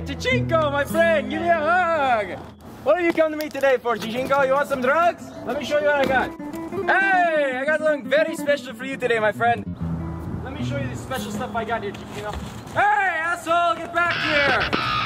Chichinko, my friend, give me a hug. What have you come to me today for, Chichinko? You want some drugs? Let me show you what I got. Hey, I got something very special for you today, my friend. Let me show you the special stuff I got here, Chichinko. Hey, asshole, get back here.